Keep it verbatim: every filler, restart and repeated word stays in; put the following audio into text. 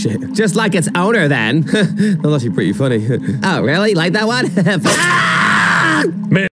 shit. Just like its owner, then. That's actually pretty funny. Oh, really? Like that one? Ah! Man.